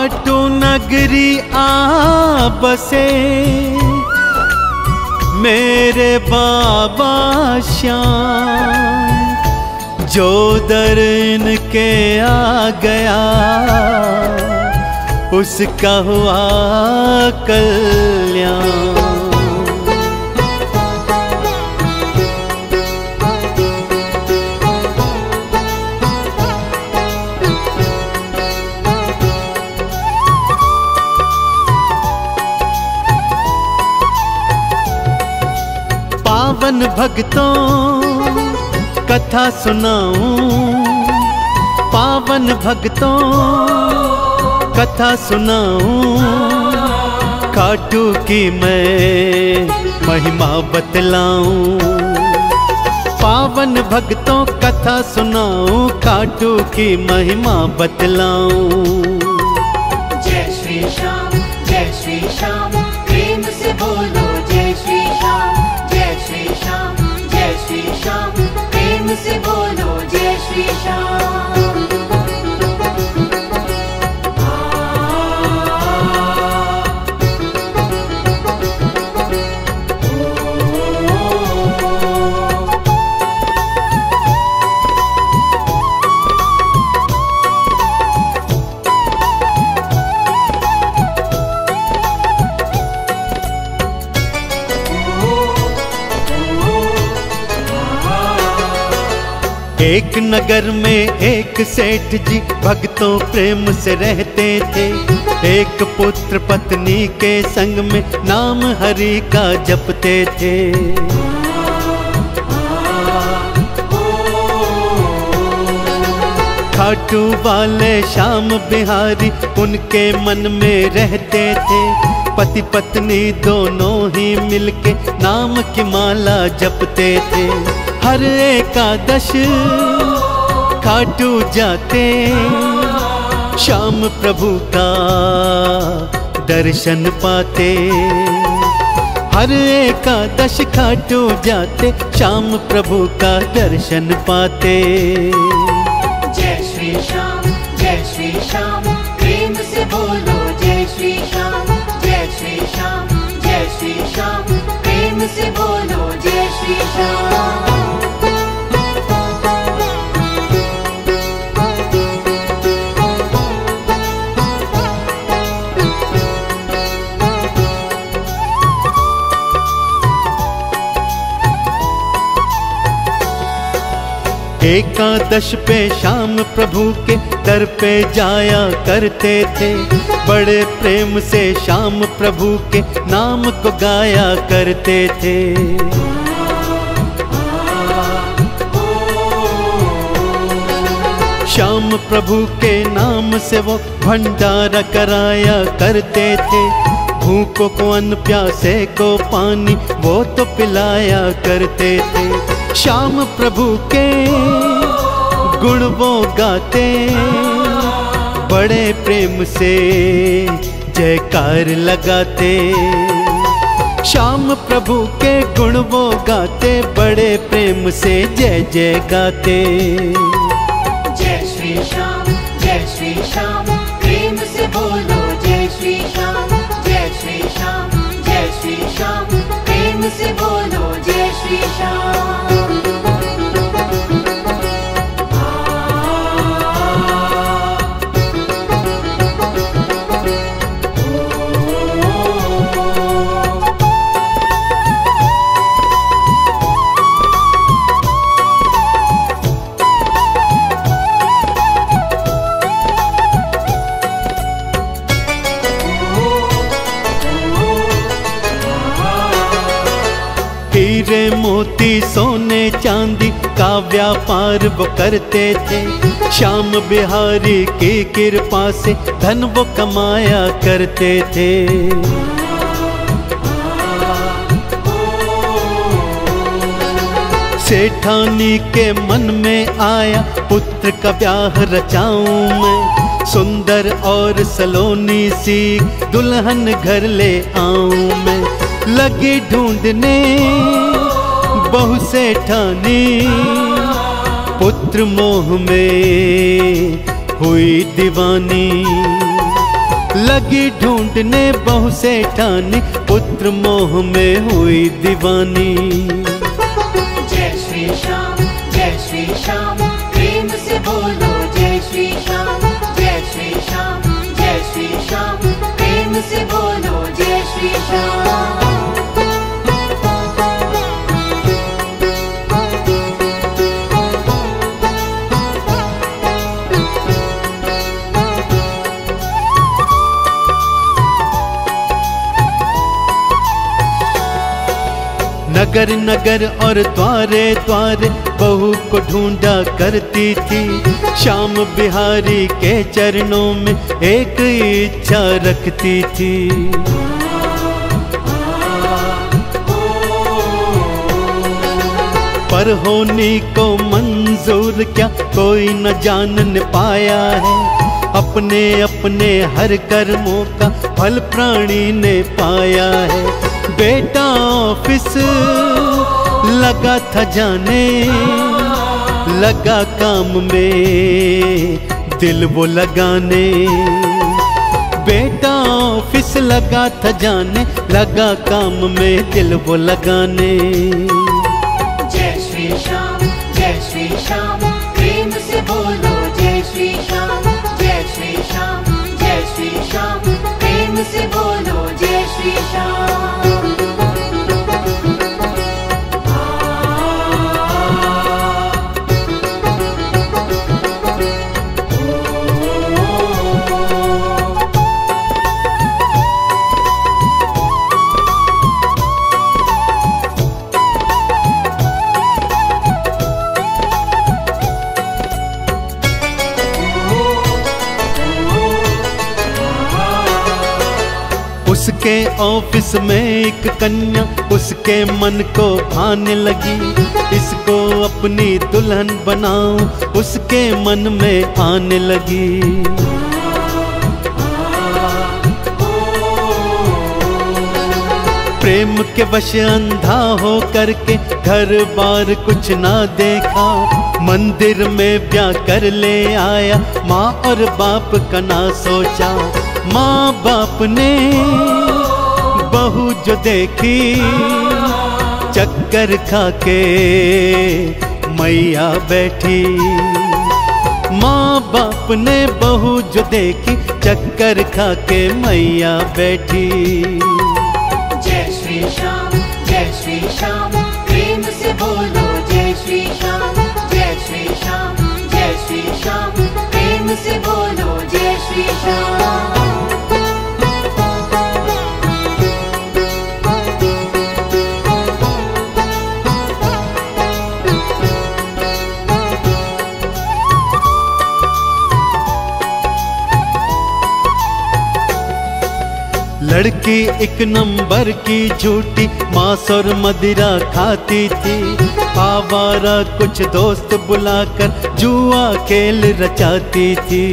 खाटू नगरी आ बसे मेरे बाबा श्याम, जो दर इनके आ गया उसका हुआ कल्याण। पावन भक्तों कथा सुनाऊं, पावन भक्तों कथा सुनाऊं, खाटू की मैं महिमा बतलाऊं। पावन भक्तों कथा सुनाऊं, खाटू की महिमा बतलाऊं। जय श्री श्याम, जय श्री श्याम, प्रेम से बोलो जय श्री श्याम, जय श्री श्याम, जय श्री श्याम, प्रेम से बोलो जय श्री श्याम। एक नगर में एक सेठ जी भक्तों प्रेम से रहते थे। एक पुत्र पत्नी के संग में नाम हरि का जपते थे। खाटू वाले श्याम बिहारी उनके मन में रहते थे। पति पत्नी दोनों ही मिलके नाम की माला जपते थे। हर एकादश खाटू जाते, श्याम प्रभु का दर्शन पाते। हर एकादश खाटू जाते, श्याम प्रभु का दर्शन पाते। जय श्री श्याम, जय श्री श्याम, प्रेम से बोलो जय श्री श्याम, जय श्री श्याम, जय श्री श्याम, प्रेम से बोलो जय श्री श्याम। एकादश पे श्याम प्रभु के दर पे जाया करते थे। बड़े प्रेम से श्याम प्रभु के नाम को गाया करते थे। श्याम प्रभु के नाम से वो भंडारा कराया करते थे। भूखों को अन्न, प्यासे को पानी वो तो पिलाया करते थे। श्याम प्रभु के गुण वो गाते, बड़े प्रेम से जयकार लगाते। श्याम प्रभु के गुण वो गाते, बड़े प्रेम से जय जय गाते। जय श्री श्याम, जय श्री श्याम, प्रेम से बोलो जय श्री श्याम, जय श्री श्याम, जय श्री श्याम, प्रेम से बोलो जय श्री श्याम। हीरे मोती सोने चांदी का व्यापार वो करते थे। श्याम बिहारी की कृपा से धन वो कमाया करते थे। सेठानी के मन में आया पुत्र का ब्याह रचाऊं मैं। सुंदर और सलोनी सी दुल्हन घर ले आऊं मैं। लगी ढूंढने बहु सेठानी, पुत्र मोह में हुई दीवानी। लगी ढूंढने बहू सेठानी, पुत्र मोह में हुई दीवानी। जय श्री श्याम, जय श्री श्याम, प्रेम से बोलो जय श्री श्याम, जय श्री श्याम, जय श्री श्याम, प्रेम से बोलो जय श्री श्याम। नगर नगर और द्वारे द्वारे बहू को ढूंढा करती थी, श्याम बिहारी के चरणों में एक इच्छा रखती थी। पर होनी को मंजूर क्या कोई न जान पाया है, अपने अपने हर कर्मों का फल प्राणी ने पाया है। बेटा ऑफिस लगा था जाने, लगा काम में दिल वो लगाने। बेटा ऑफिस लगा था जाने, लगा काम में दिल वो लगाने। जय श्री श्याम, जय श्री श्याम, प्रेम से बोलो जय श्री श्याम, जय श्री श्याम, जय श्री श्याम, प्रेम से बोलो जय श्री श्याम। उसके ऑफिस में एक कन्या उसके मन को भाने लगी, इसको अपनी दुल्हन बनाऊं उसके मन में आने लगी। प्रेम के वश अंधा हो करके घर बार कुछ ना देखा, मंदिर में ब्याह कर ले आया, माँ और बाप का ना सोचा। माँ बाप ने बहू जो देखी, चक्कर खाके मैया बैठी। माँ बाप ने बहू जो देखी, चक्कर खाके मैया बैठी। जय श्री श्याम, जय श्री श्याम, प्रेम से बोलो जय श्री श्याम, जय श्री श्याम, जय श्री श्याम, प्रेम से बोलो जय श्री श्याम। लड़की एक नंबर की झूठी मांस और मदिरा खाती थी, आवारा कुछ दोस्त बुलाकर जुआ खेल रचाती थी।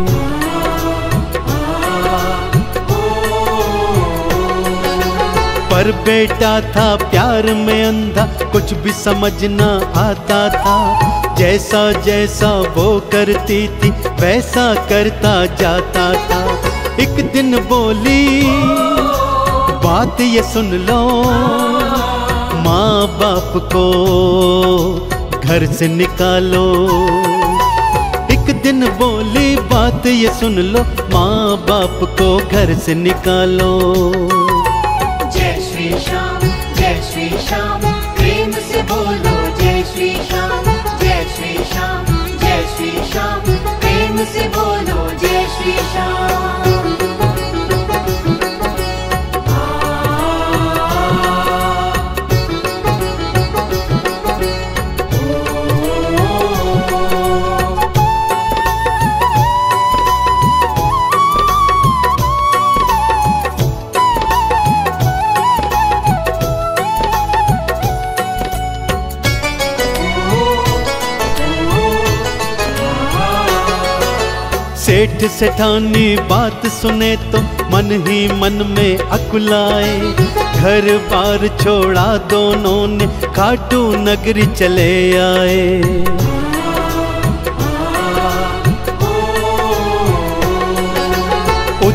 पर बेटा था प्यार में अंधा, कुछ भी समझ ना आता था, जैसा जैसा वो करती थी वैसा करता जाता था। एक दिन बोली बात ये सुन लो, माँ बाप को घर से निकालो। एक दिन बोली बात ये सुन लो, माँ बाप को घर से निकालो। जय श्री श्याम, जय श्री श्याम, प्रेम से बोलो जय श्री श्याम, जय श्री श्याम, जय श्री श्याम, प्रेम से बोलो जय श्री श्याम। सेठ सेठानी बात सुने तो मन ही मन में अकुलाए, घर बार छोड़ा दोनों ने खाटू नगरी चले आए।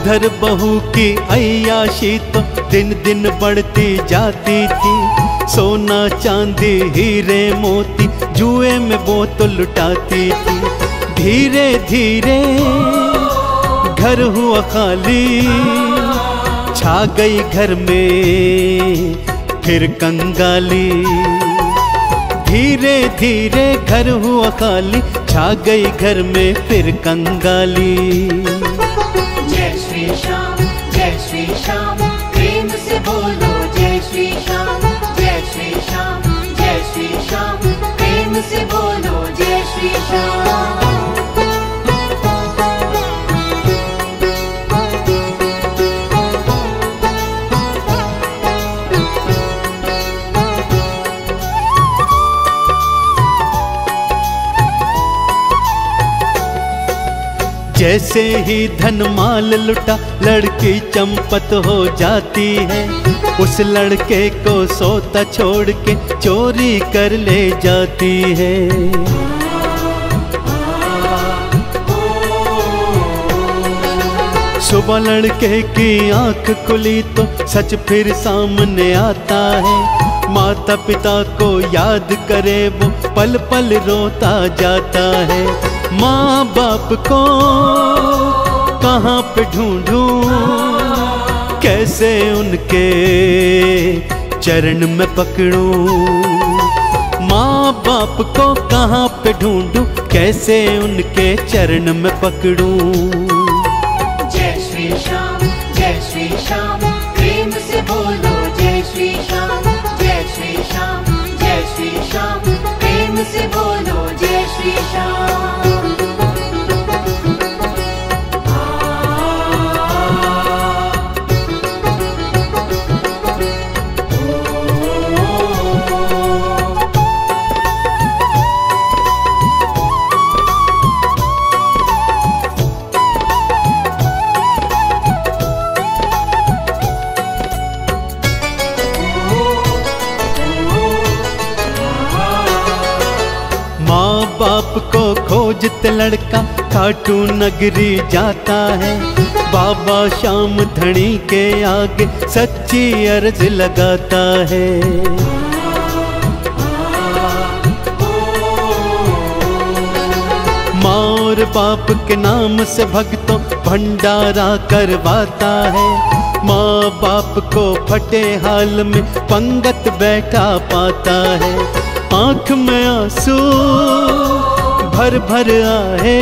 उधर बहू की अय्याशी तो दिन दिन बढ़ती जाती थी। सोना चांदी हीरे मोती जुए में वो तो लुटाती थी। धीरे धीरे घर हुआ खाली, छा गई घर में फिर कंगाली। धीरे धीरे घर हुआ खाली, छा गई घर में फिर कंगाली। जय श्री श्याम, जय श्री श्याम, प्रेम से बोलो जय श्री श्याम। जय श्री श्याम, जय श्री श्याम, प्रेम से बोलो जय श्री श्याम। जैसे ही धन माल लुटा लड़की चंपत हो जाती है। उस लड़के को सोता छोड़ के चोरी कर ले जाती है। सुबह लड़के की आंख खुली तो सच फिर सामने आता है। माता पिता को याद करे वो पल पल रोता जाता है। माँ बाप को कहाँ पे ढूंढूं, कैसे उनके चरण में पकड़ूं। माँ बाप को कहाँ पे ढूंढूं, कैसे उनके चरण में पकड़ूं। जय श्री श्याम, जय श्री श्याम, प्रेम से बोलो जय श्री श्याम। जय श्री श्याम, जय श्री श्याम, प्रेम से बोलो जय श्री श्याम। बाप को खोजते लड़का खाटू नगरी जाता है। बाबा श्याम धनी के आगे सच्ची अर्ज लगाता है। माँ और बाप के नाम से भक्तों भंडारा करवाता है। माँ बाप को फटे हाल में पंगत बैठा पाता है। आँख में आंसू भर भर आए,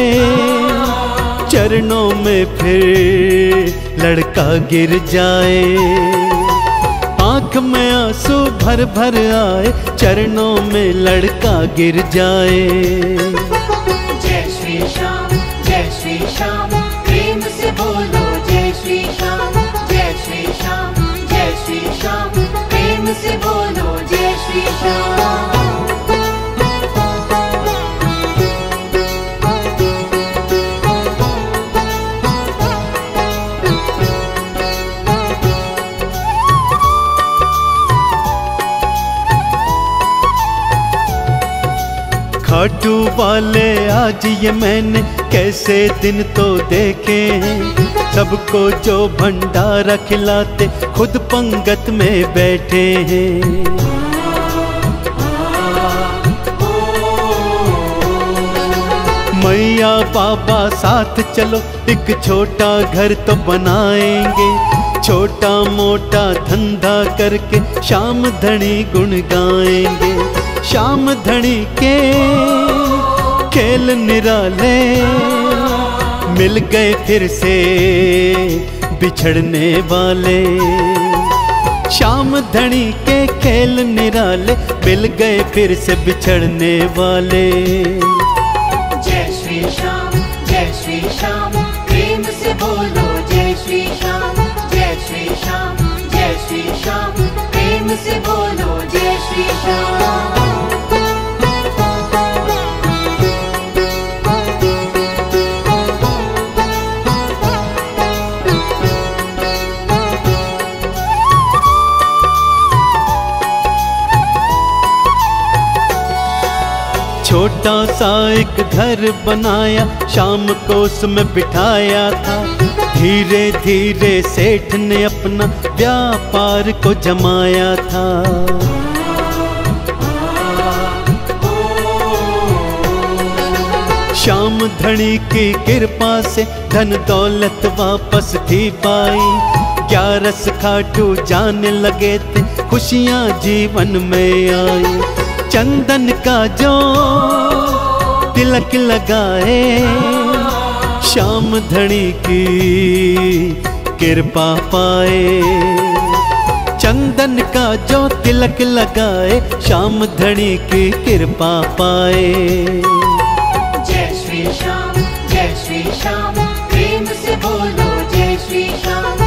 चरणों में फिर लड़का गिर जाए। आँख में आंसू भर भर आए, चरणों में लड़का गिर जाए। जय श्री श्याम, जय श्री श्याम, प्रेम से बोलो जय श्री श्याम। जय श्री श्याम, जय श्री श्याम, प्रेम से बोलो जय श्री श्याम। खाटू वाले आज ये मैंने कैसे दिन तो देखे हैं। सबको जो भंडारा खिलाते खुद पंगत में बैठे हैं। मैया बाबा साथ चलो एक छोटा घर तो बनाएंगे। छोटा मोटा धंधा करके श्याम धनी गुण गाएंगे। श्याम धनी के खेल निराले मिल गए फिर से बिछड़ने वाले। श्याम धनी के खेल निराले मिल गए फिर से बिछड़ने वाले। जय श्री श्याम, जय श्री श्याम, प्रेम से बोलो जय श्री श्याम। जय श्री श्याम, जय श्री श्याम, प्रेम से बोलो जय श्री श्याम। छोटा सा एक घर बनाया, शाम को उसमें बिठाया था। धीरे धीरे सेठ ने अपना व्यापार को जमाया था। श्याम धनी की कृपा से धन दौलत वापस थी पाई। 11 खाटू जाने लगे थे, खुशियाँ जीवन में आई। चंदन का जो तिलक लगाए, श्याम धनी की कृपा पाए। चंदन का जो तिलक लगाए, श्याम धनी की कृपा पाए। जय श्री श्याम, जय श्री श्याम, प्रेम से बोलो जय श्री श्याम।